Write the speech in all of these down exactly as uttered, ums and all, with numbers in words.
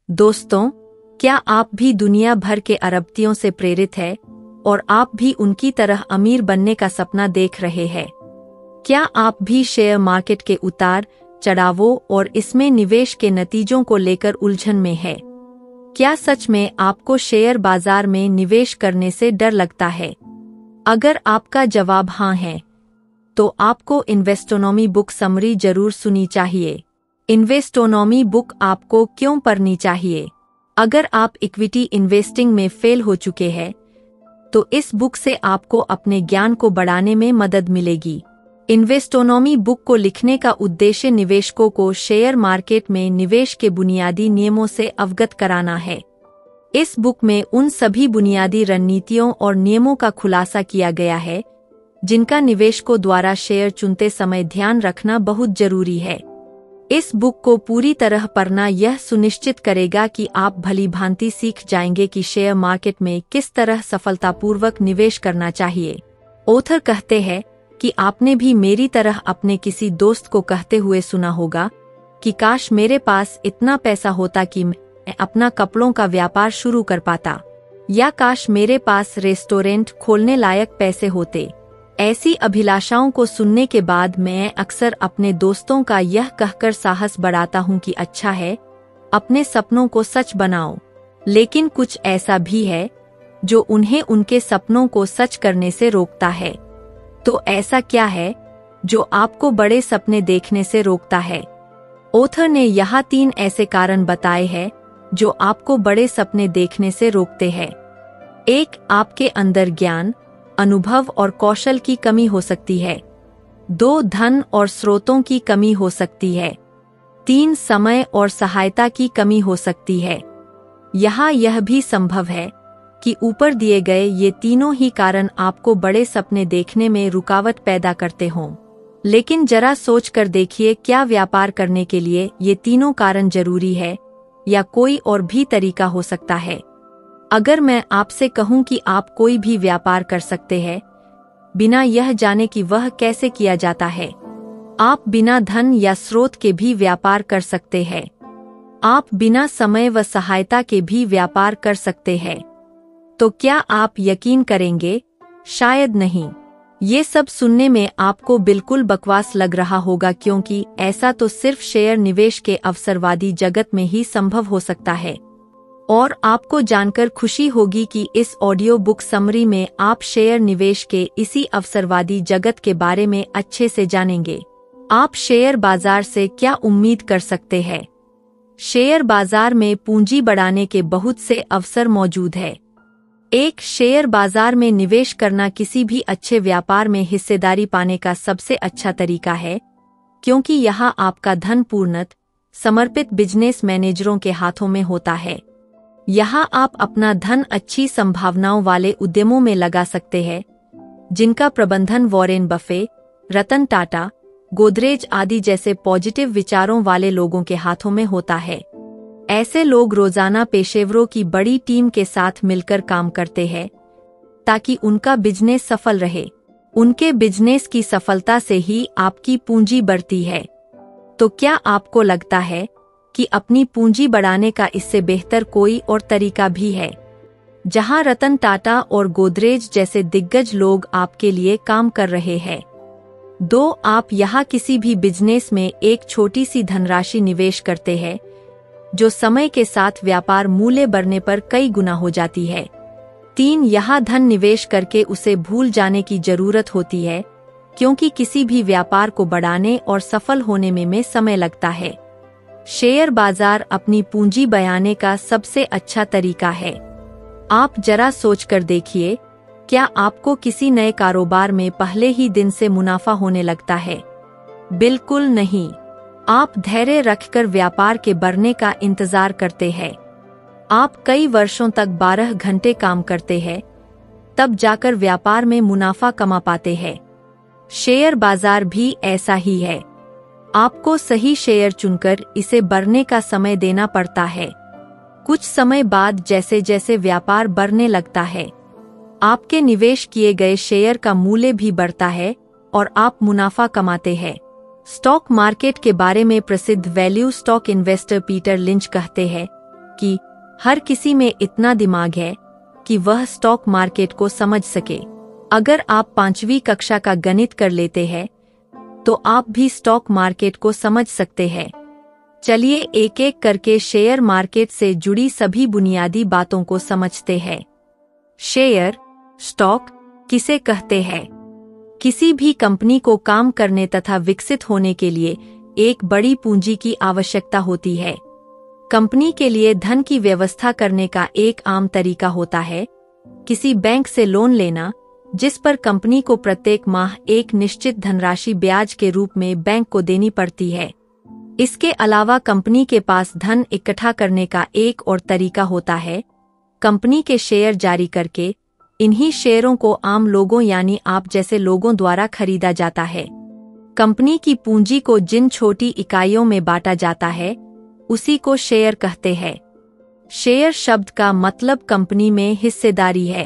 दोस्तों, क्या आप भी दुनिया भर के अरबपतियों से प्रेरित हैं और आप भी उनकी तरह अमीर बनने का सपना देख रहे हैं? क्या आप भी शेयर मार्केट के उतार चढ़ावों और इसमें निवेश के नतीजों को लेकर उलझन में है? क्या सच में आपको शेयर बाजार में निवेश करने से डर लगता है? अगर आपका जवाब हाँ है, तो आपको इन्वेस्टोनॉमी बुक समरी जरूर सुनी चाहिए। इन्वेस्टोनॉमी बुक आपको क्यों पढ़नी चाहिए? अगर आप इक्विटी इन्वेस्टिंग में फेल हो चुके हैं, तो इस बुक से आपको अपने ज्ञान को बढ़ाने में मदद मिलेगी। इन्वेस्टोनॉमी बुक को लिखने का उद्देश्य निवेशकों को शेयर मार्केट में निवेश के बुनियादी नियमों से अवगत कराना है। इस बुक में उन सभी बुनियादी रणनीतियों और नियमों का खुलासा किया गया है जिनका निवेशकों द्वारा शेयर चुनते समय ध्यान रखना बहुत जरूरी है। इस बुक को पूरी तरह पढ़ना यह सुनिश्चित करेगा कि आप भली भांति सीख जाएंगे कि शेयर मार्केट में किस तरह सफलतापूर्वक निवेश करना चाहिए। ऑथर कहते हैं कि आपने भी मेरी तरह अपने किसी दोस्त को कहते हुए सुना होगा कि काश मेरे पास इतना पैसा होता कि मैं अपना कपड़ों का व्यापार शुरू कर पाता, या काश मेरे पास रेस्टोरेंट खोलने लायक पैसे होते। ऐसी अभिलाषाओं को सुनने के बाद मैं अक्सर अपने दोस्तों का यह कहकर साहस बढ़ाता हूँ कि अच्छा है, अपने सपनों को सच बनाओ। लेकिन कुछ ऐसा भी है जो उन्हें उनके सपनों को सच करने से रोकता है। तो ऐसा क्या है जो आपको बड़े सपने देखने से रोकता है? ऑथर ने यहाँ तीन ऐसे कारण बताए हैं जो आपको बड़े सपने देखने से रोकते हैं। एक, आपके अंदर ज्ञान, अनुभव और कौशल की कमी हो सकती है। दो, धन और स्रोतों की कमी हो सकती है। तीन, समय और सहायता की कमी हो सकती है। यहाँ यह भी संभव है कि ऊपर दिए गए ये तीनों ही कारण आपको बड़े सपने देखने में रुकावट पैदा करते हों। लेकिन जरा सोच कर देखिए, क्या व्यापार करने के लिए ये तीनों कारण जरूरी है या कोई और भी तरीका हो सकता है? अगर मैं आपसे कहूं कि आप कोई भी व्यापार कर सकते हैं बिना यह जाने कि वह कैसे किया जाता है, आप बिना धन या स्रोत के भी व्यापार कर सकते हैं। आप बिना समय व सहायता के भी व्यापार कर सकते हैं। तो क्या आप यकीन करेंगे? शायद नहीं। ये सब सुनने में आपको बिल्कुल बकवास लग रहा होगा, क्योंकि ऐसा तो सिर्फ शेयर निवेश के अवसरवादी जगत में ही संभव हो सकता है। और आपको जानकर खुशी होगी कि इस ऑडियो बुक समरी में आप शेयर निवेश के इसी अवसरवादी जगत के बारे में अच्छे से जानेंगे। आप शेयर बाजार से क्या उम्मीद कर सकते हैं? शेयर बाजार में पूंजी बढ़ाने के बहुत से अवसर मौजूद है। एक, शेयर बाजार में निवेश करना किसी भी अच्छे व्यापार में हिस्सेदारी पाने का सबसे अच्छा तरीका है, क्योंकि यहाँ आपका धन पूर्णतः समर्पित बिजनेस मैनेजरों के हाथों में होता है। यहाँ आप अपना धन अच्छी संभावनाओं वाले उद्यमों में लगा सकते हैं, जिनका प्रबंधन वॉरेन बफे, रतन टाटा, गोदरेज आदि जैसे पॉजिटिव विचारों वाले लोगों के हाथों में होता है। ऐसे लोग रोजाना पेशेवरों की बड़ी टीम के साथ मिलकर काम करते हैं ताकि उनका बिजनेस सफल रहे। उनके बिजनेस की सफलता से ही आपकी पूंजी बढ़ती है। तो क्या आपको लगता है कि अपनी पूंजी बढ़ाने का इससे बेहतर कोई और तरीका भी है, जहां रतन टाटा और गोदरेज जैसे दिग्गज लोग आपके लिए काम कर रहे हैं? दो, आप यहाँ किसी भी बिजनेस में एक छोटी सी धनराशि निवेश करते हैं जो समय के साथ व्यापार मूल्य बढ़ने पर कई गुना हो जाती है। तीन, यहाँ धन निवेश करके उसे भूल जाने की जरूरत होती है, क्योंकि किसी भी व्यापार को बढ़ाने और सफल होने में, में समय लगता है। शेयर बाजार अपनी पूंजी बयाने का सबसे अच्छा तरीका है। आप जरा सोचकर देखिए, क्या आपको किसी नए कारोबार में पहले ही दिन से मुनाफा होने लगता है? बिल्कुल नहीं। आप धैर्य रखकर व्यापार के बढ़ने का इंतजार करते हैं। आप कई वर्षों तक बारह घंटे काम करते हैं, तब जाकर व्यापार में मुनाफा कमा पाते हैं। शेयर बाजार भी ऐसा ही है। आपको सही शेयर चुनकर इसे बढ़ने का समय देना पड़ता है। कुछ समय बाद जैसे जैसे व्यापार बढ़ने लगता है, आपके निवेश किए गए शेयर का मूल्य भी बढ़ता है और आप मुनाफा कमाते हैं। स्टॉक मार्केट के बारे में प्रसिद्ध value stock investor Peter Lynch कहते हैं कि हर किसी में इतना दिमाग है कि वह स्टॉक मार्केट को समझ सके। अगर आप पांचवी कक्षा का गणित कर लेते हैं तो आप भी स्टॉक मार्केट को समझ सकते हैं। चलिए एक एक करके शेयर मार्केट से जुड़ी सभी बुनियादी बातों को समझते हैं। शेयर, स्टॉक किसे कहते हैं? किसी भी कंपनी को काम करने तथा विकसित होने के लिए एक बड़ी पूंजी की आवश्यकता होती है। कंपनी के लिए धन की व्यवस्था करने का एक आम तरीका होता है किसी बैंक से लोन लेना, जिस पर कंपनी को प्रत्येक माह एक निश्चित धनराशि ब्याज के रूप में बैंक को देनी पड़ती है। इसके अलावा कंपनी के पास धन इकट्ठा करने का एक और तरीका होता है कंपनी के शेयर जारी करके। इन्हीं शेयरों को आम लोगों यानी आप जैसे लोगों द्वारा खरीदा जाता है। कंपनी की पूंजी को जिन छोटी इकाइयों में बांटा जाता है उसी को शेयर कहते हैं। शेयर शब्द का मतलब कंपनी में हिस्सेदारी है।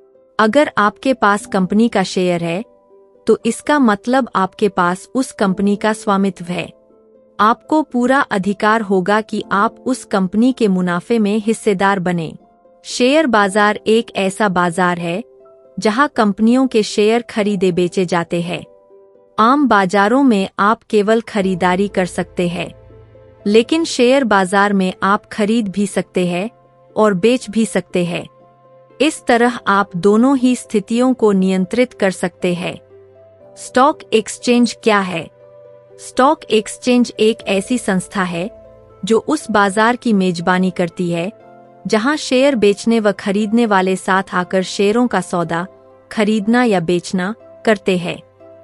अगर आपके पास कंपनी का शेयर है तो इसका मतलब आपके पास उस कंपनी का स्वामित्व है। आपको पूरा अधिकार होगा कि आप उस कंपनी के मुनाफे में हिस्सेदार बने। शेयर बाजार एक ऐसा बाजार है जहां कंपनियों के शेयर खरीदे बेचे जाते हैं। आम बाजारों में आप केवल खरीदारी कर सकते हैं, लेकिन शेयर बाजार में आप खरीद भी सकते हैं और बेच भी सकते हैं। इस तरह आप दोनों ही स्थितियों को नियंत्रित कर सकते हैं। स्टॉक एक्सचेंज क्या है? स्टॉक एक्सचेंज एक ऐसी संस्था है जो उस बाजार की मेजबानी करती है जहां शेयर बेचने व खरीदने वाले साथ आकर शेयरों का सौदा खरीदना या बेचना करते हैं।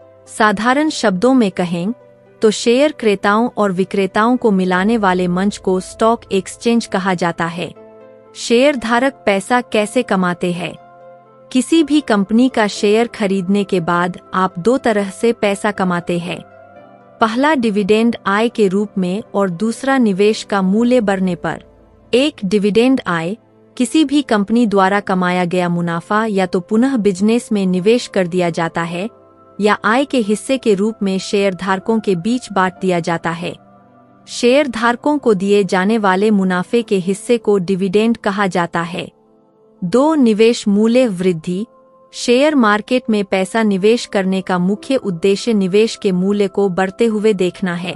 साधारण शब्दों में कहें तो शेयर क्रेताओं और विक्रेताओं को मिलाने वाले मंच को स्टॉक एक्सचेंज कहा जाता है। शेयर धारक पैसा कैसे कमाते हैं? किसी भी कंपनी का शेयर खरीदने के बाद आप दो तरह से पैसा कमाते हैं। पहला डिविडेंड आय के रूप में और दूसरा निवेश का मूल्य बढ़ने पर। एक डिविडेंड आय किसी भी कंपनी द्वारा कमाया गया मुनाफा या तो पुनः बिजनेस में निवेश कर दिया जाता है या आय के हिस्से के रूप में शेयर धारकों के बीच बांट दिया जाता है। शेयर धारकों को दिए जाने वाले मुनाफे के हिस्से को डिविडेंड कहा जाता है। दो, निवेश मूल्य वृद्धि। शेयर मार्केट में पैसा निवेश करने का मुख्य उद्देश्य निवेश के मूल्य को बढ़ते हुए देखना है।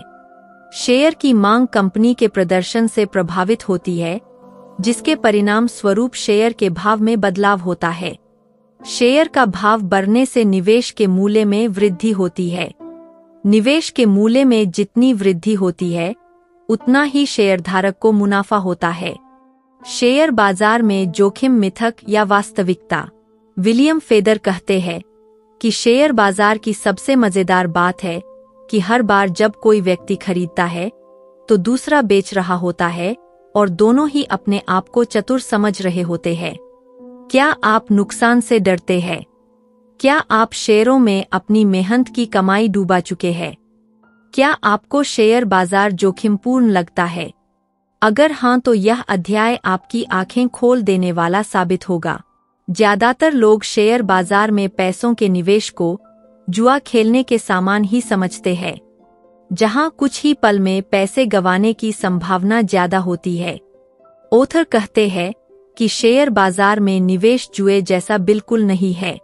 शेयर की मांग कंपनी के प्रदर्शन से प्रभावित होती है, जिसके परिणाम स्वरूप शेयर के भाव में बदलाव होता है। शेयर का भाव बढ़ने से निवेश के मूल्य में वृद्धि होती है। निवेश के मूल्य में जितनी वृद्धि होती है उतना ही शेयरधारक को मुनाफा होता है। शेयर बाजार में जोखिम मिथक या वास्तविकता। विलियम फेदर कहते हैं कि शेयर बाजार की सबसे मजेदार बात है कि हर बार जब कोई व्यक्ति खरीदता है तो दूसरा बेच रहा होता है और दोनों ही अपने आप को चतुर समझ रहे होते हैं। क्या आप नुकसान से डरते हैं? क्या आप शेयरों में अपनी मेहनत की कमाई डूबा चुके हैं? क्या आपको शेयर बाजार जोखिमपूर्ण लगता है? अगर हाँ तो यह अध्याय आपकी आंखें खोल देने वाला साबित होगा। ज्यादातर लोग शेयर बाजार में पैसों के निवेश को जुआ खेलने के समान ही समझते हैं, जहां कुछ ही पल में पैसे गंवाने की संभावना ज्यादा होती है। ऑथर कहते हैं कि शेयर बाजार में निवेश जुए जैसा बिल्कुल नहीं है।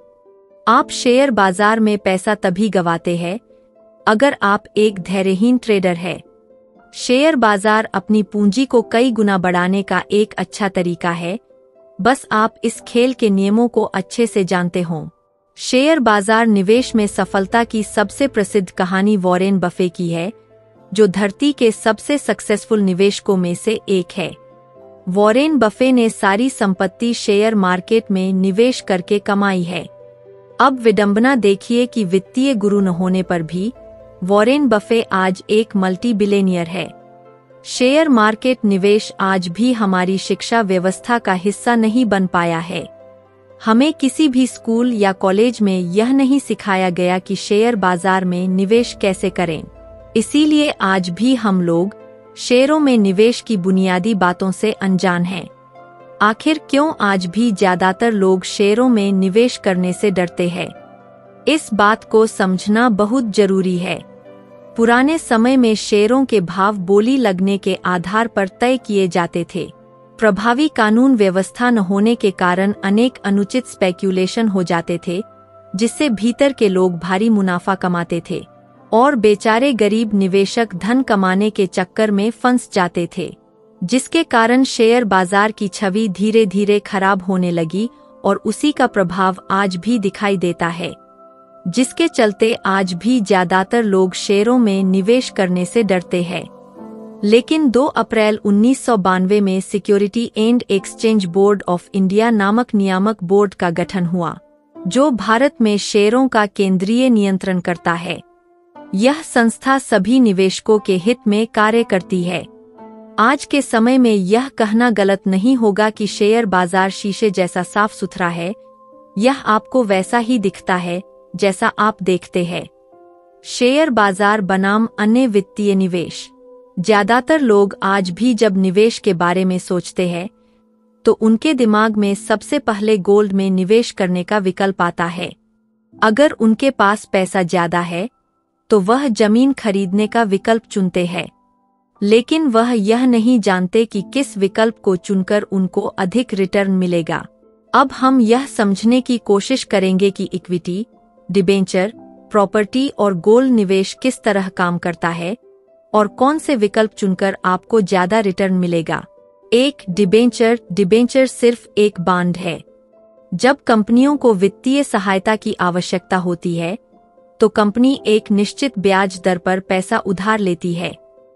आप शेयर बाजार में पैसा तभी गंवाते हैं अगर आप एक धैर्यहीन ट्रेडर है। शेयर बाजार अपनी पूंजी को कई गुना बढ़ाने का एक अच्छा तरीका है, बस आप इस खेल के नियमों को अच्छे से जानते हों। शेयर बाजार निवेश में सफलता की सबसे प्रसिद्ध कहानी वॉरेन बफे की है, जो धरती के सबसे सक्सेसफुल निवेशकों में से एक है। वॉरेन बफे ने सारी संपत्ति शेयर मार्केट में निवेश करके कमाई है। अब विडंबना देखिए कि वित्तीय गुरु न होने पर भी वॉरेन बफे आज एक मल्टी बिलियनियर है। शेयर मार्केट निवेश आज भी हमारी शिक्षा व्यवस्था का हिस्सा नहीं बन पाया है। हमें किसी भी स्कूल या कॉलेज में यह नहीं सिखाया गया कि शेयर बाजार में निवेश कैसे करें। इसीलिए आज भी हम लोग शेयरों में निवेश की बुनियादी बातों से अनजान हैं। आखिर क्यों आज भी ज्यादातर लोग शेयरों में निवेश करने से डरते हैं? इस बात को समझना बहुत जरूरी है। पुराने समय में शेयरों के भाव बोली लगने के आधार पर तय किए जाते थे। प्रभावी कानून व्यवस्था न होने के कारण अनेक अनुचित स्पेक्यूलेशन हो जाते थे, जिससे भीतर के लोग भारी मुनाफा कमाते थे और बेचारे गरीब निवेशक धन कमाने के चक्कर में फंस जाते थे, जिसके कारण शेयर बाजार की छवि धीरे धीरे खराब होने लगी और उसी का प्रभाव आज भी दिखाई देता है, जिसके चलते आज भी ज्यादातर लोग शेयरों में निवेश करने से डरते हैं। लेकिन दो अप्रैल उन्नीस सौ बानवे में security and exchange board of India नामक नियामक बोर्ड का गठन हुआ, जो भारत में शेयरों का केंद्रीय नियंत्रण करता है। यह संस्था सभी निवेशकों के हित में कार्य करती है। आज के समय में यह कहना गलत नहीं होगा कि शेयर बाजार शीशे जैसा साफ सुथरा है। यह आपको वैसा ही दिखता है जैसा आप देखते हैं। शेयर बाजार बनाम अन्य वित्तीय निवेश। ज्यादातर लोग आज भी जब निवेश के बारे में सोचते हैं तो उनके दिमाग में सबसे पहले गोल्ड में निवेश करने का विकल्प आता है। अगर उनके पास पैसा ज्यादा है तो वह जमीन खरीदने का विकल्प चुनते हैं, लेकिन वह यह नहीं जानते कि किस विकल्प को चुनकर उनको अधिक रिटर्न मिलेगा। अब हम यह समझने की कोशिश करेंगे कि इक्विटी, डिबेंचर, प्रॉपर्टी और गोल्ड निवेश किस तरह काम करता है और कौन से विकल्प चुनकर आपको ज्यादा रिटर्न मिलेगा। एक, डिबेंचर। डिबेंचर सिर्फ एक बॉन्ड है। जब कंपनियों को वित्तीय सहायता की आवश्यकता होती है तो कंपनी एक निश्चित ब्याज दर पर पैसा उधार लेती है।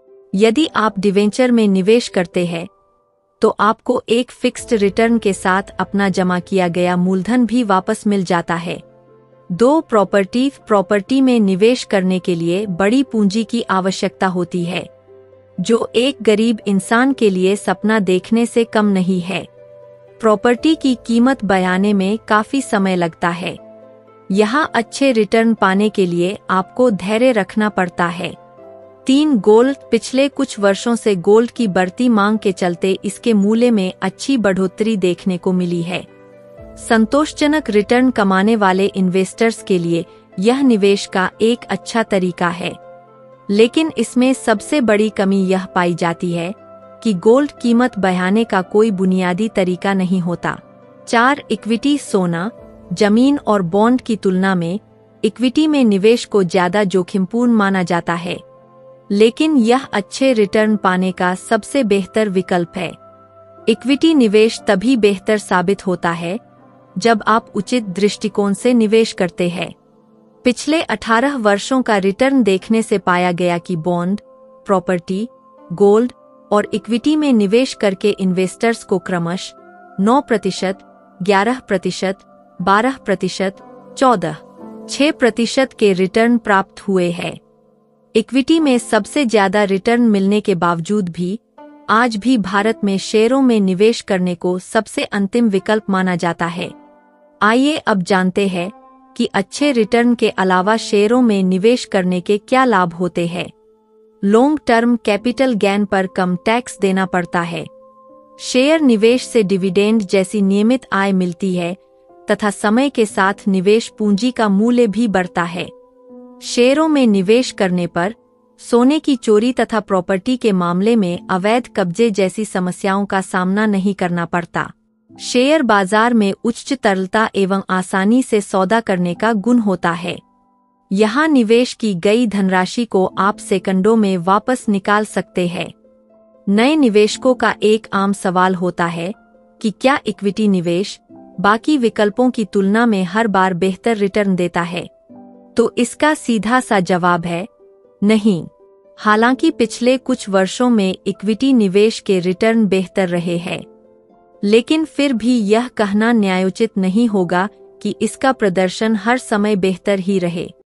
यदि आप डिबेंचर में निवेश करते हैं तो आपको एक फिक्स्ड रिटर्न के साथ अपना जमा किया गया मूलधन भी वापस मिल जाता है। दो, प्रॉपर्टी। प्रॉपर्टी में निवेश करने के लिए बड़ी पूंजी की आवश्यकता होती है, जो एक गरीब इंसान के लिए सपना देखने से कम नहीं है। प्रॉपर्टी की कीमत बयाने में काफी समय लगता है। यहाँ अच्छे रिटर्न पाने के लिए आपको धैर्य रखना पड़ता है। तीन, गोल्ड। पिछले कुछ वर्षों से गोल्ड की बढ़ती मांग के चलते इसके मूल्य में अच्छी बढ़ोतरी देखने को मिली है। संतोषजनक रिटर्न कमाने वाले इन्वेस्टर्स के लिए यह निवेश का एक अच्छा तरीका है, लेकिन इसमें सबसे बड़ी कमी यह पाई जाती है कि गोल्ड कीमत बढ़ाने का कोई बुनियादी तरीका नहीं होता। चार, इक्विटी। सोना, जमीन और बॉन्ड की तुलना में इक्विटी में निवेश को ज्यादा जोखिमपूर्ण माना जाता है, लेकिन यह अच्छे रिटर्न पाने का सबसे बेहतर विकल्प है। इक्विटी निवेश तभी बेहतर साबित होता है जब आप उचित दृष्टिकोण से निवेश करते हैं। पिछले अठारह वर्षों का रिटर्न देखने से पाया गया कि बॉन्ड, प्रॉपर्टी, गोल्ड और इक्विटी में निवेश करके इन्वेस्टर्स को क्रमशः नौ प्रतिशत, ग्यारह प्रतिशत, बारह प्रतिशत, चौदह, छह प्रतिशत के रिटर्न प्राप्त हुए हैं। इक्विटी में सबसे ज्यादा रिटर्न मिलने के बावजूद भी आज भी भारत में शेयरों में निवेश करने को सबसे अंतिम विकल्प माना जाता है। आइए अब जानते हैं कि अच्छे रिटर्न के अलावा शेयरों में निवेश करने के क्या लाभ होते हैं। लॉन्ग टर्म कैपिटल गेन पर कम टैक्स देना पड़ता है। शेयर निवेश से डिविडेंड जैसी नियमित आय मिलती है तथा समय के साथ निवेश पूंजी का मूल्य भी बढ़ता है। शेयरों में निवेश करने पर सोने की चोरी तथा प्रॉपर्टी के मामले में अवैध कब्जे जैसी समस्याओं का सामना नहीं करना पड़ता। शेयर बाजार में उच्च तरलता एवं आसानी से सौदा करने का गुण होता है। यहाँ निवेश की गई धनराशि को आप सेकंडों में वापस निकाल सकते हैं। नए निवेशकों का एक आम सवाल होता है कि क्या इक्विटी निवेश बाकी विकल्पों की तुलना में हर बार बेहतर रिटर्न देता है? तो इसका सीधा सा जवाब है नहीं। हालांकि पिछले कुछ वर्षों में इक्विटी निवेश के रिटर्न बेहतर रहे हैं, लेकिन फिर भी यह कहना न्यायोचित नहीं होगा कि इसका प्रदर्शन हर समय बेहतर ही रहे।